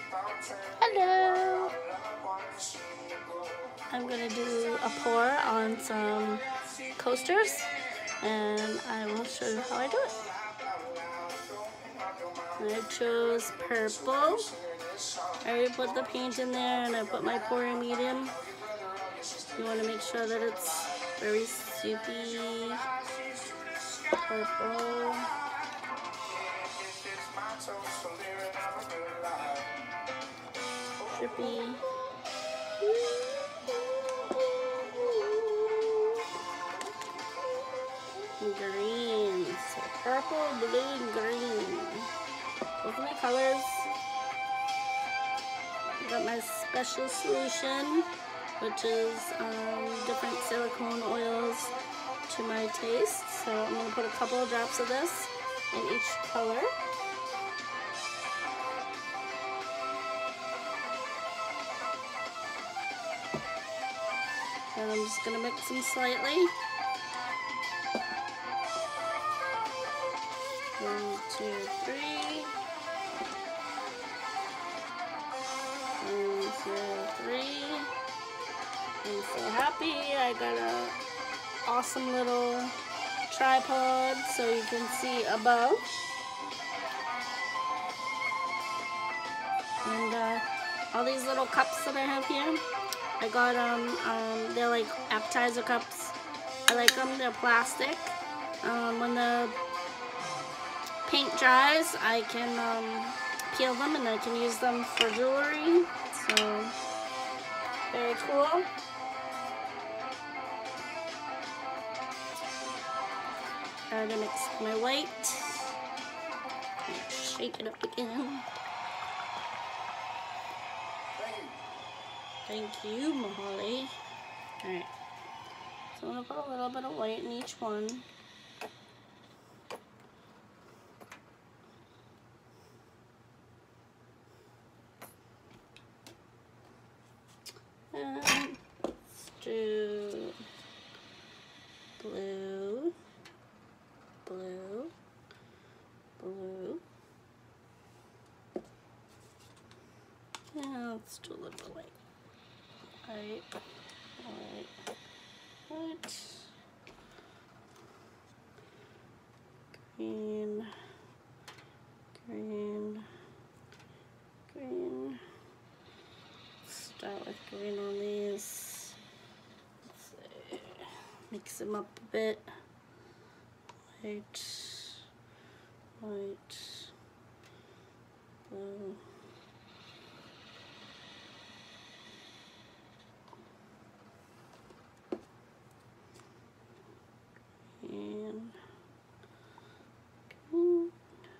Hello! I'm gonna do a pour on some coasters and I will show you how I do it. I chose purple. I already put the paint in there and I put my pouring medium. You want to make sure that it's very soupy. Purple. Drippy. Green. So purple, blue, and green. Those are my colors. Got my special solution, which is different silicone oils to my taste. So I'm going to put a couple of drops of this in each color. And I'm just going to mix them slightly. 1, 2, 3. 1, 2, 3. I'm so happy I got an awesome little tripod so you can see above. And all these little cups that I have here, I got them, they're like appetizer cups. I like them, they're plastic. When the paint dries, I can peel them and I can use them for jewelry. So, very cool. I'm gonna mix my white. Shake it up again. Thank you, Molly. Alright. So I'm gonna put a little bit of white in each one. And let's do blue, blue, blue. And let's do a little bit of white. White, white, white. Green, green, green. Start with green on these. Let's see. Mix them up a bit. White, white, blue. And green.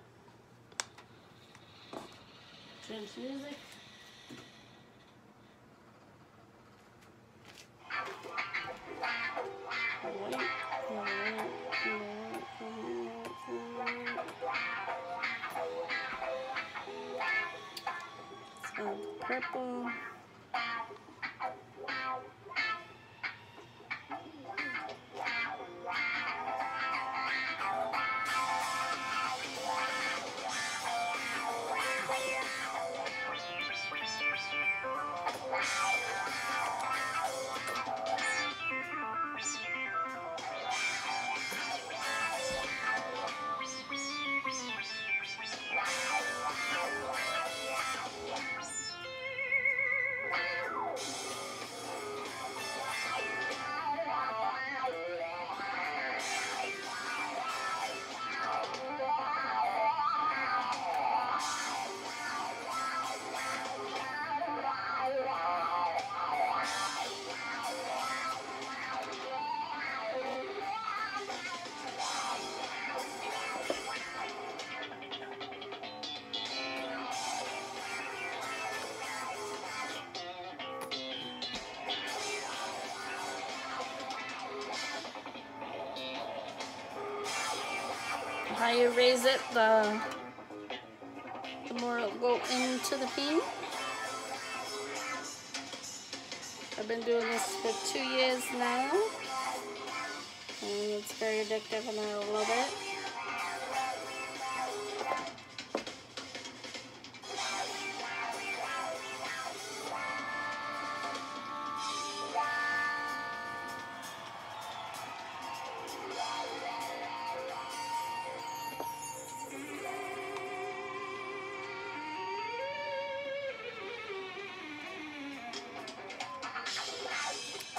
Change music. Purple. The higher you raise it, the more it'll go into the paint. I've been doing this for 2 years now, and it's very addictive and I love it.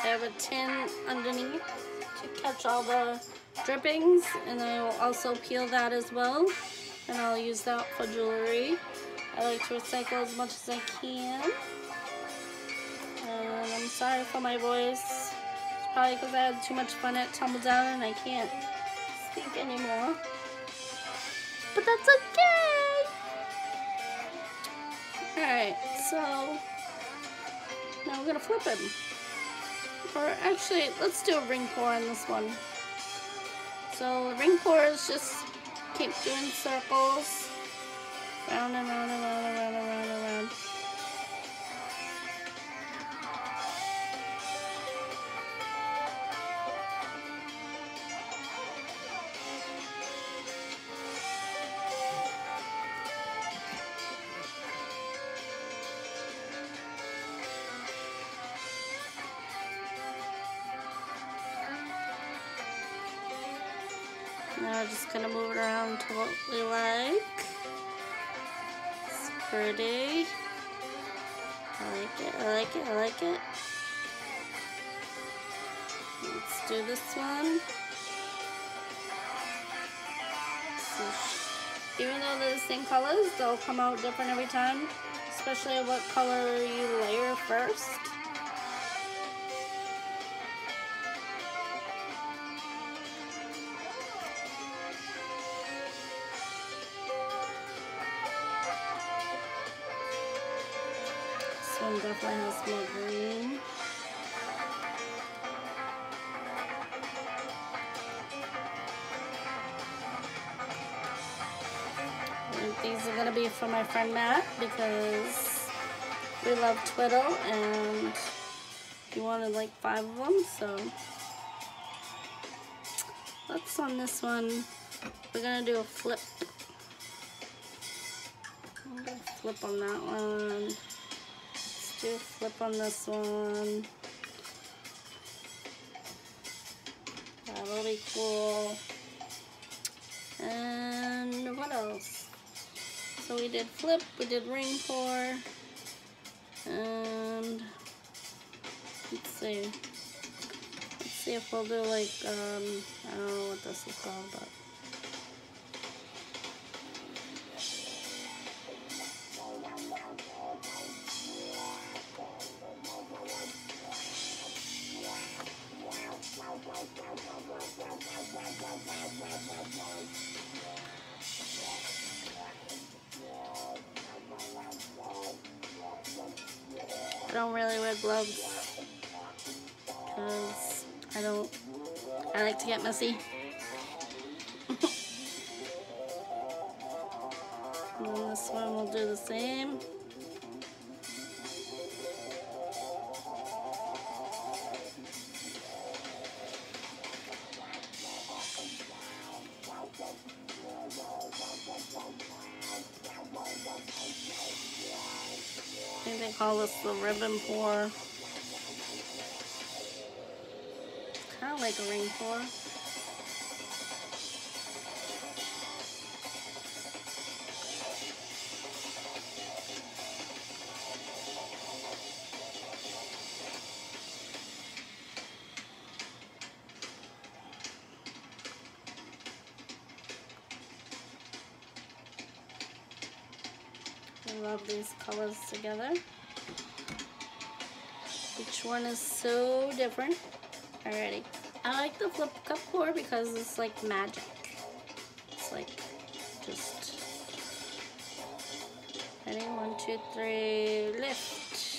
have a tin underneath to catch all the drippings, and I will also peel that as well, and I'll use that for jewelry. I like to recycle as much as I can. And I'm sorry for my voice. It's probably because I had too much fun at Tumble Down and I can't speak anymore. But that's okay! Alright, so now we're gonna flip him. Or actually, let's do a ring pour on this one. So ring pour is just keep doing circles. Round and round and round and round and round and round. Now we're just gonna move it around to what we like. It's pretty. I like it, I like it, I like it. Let's do this one. So, even though they're the same colors, they'll come out different every time, especially what color you layer first. This one definitely has more green. And these are gonna be for my friend Matt because we love Twiddle and he wanted like 5 of them, so let's on this one, we're gonna do a flip. I'm gonna flip on that one. Do a flip on this one. That'll be cool. And what else? So we did flip, we did ring pour, and let's see. Let's see if we'll do like I don't know what this is called, but I don't really wear gloves because I like to get messy. And then this one we'll do the same. I think they call this the ribbon pour. Kind of like a ring pour. I love these colors together. Each one is so different. Alrighty. I like the flip cup pour because it's like magic. It's like just ready, 1, 2, 3, lift.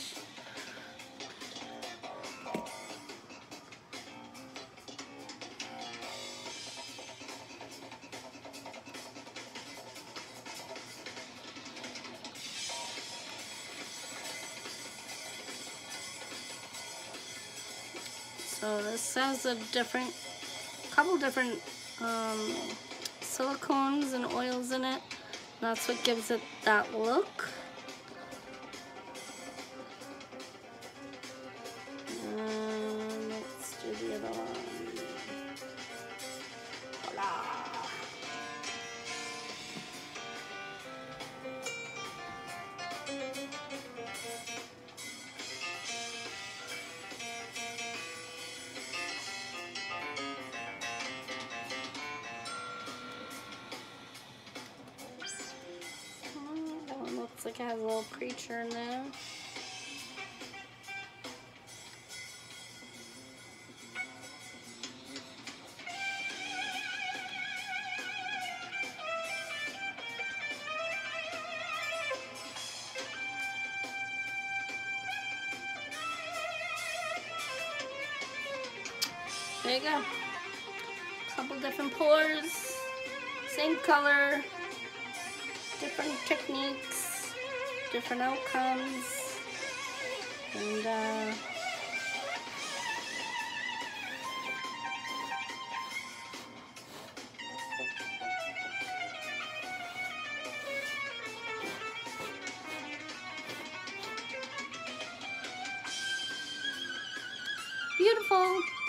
So this has a couple different silicones and oils in it. That's what gives it that look. Let's do the other one. Voila. like it has a little creature in there. There you go. Couple different pours, same color, different techniques, different outcomes, and beautiful.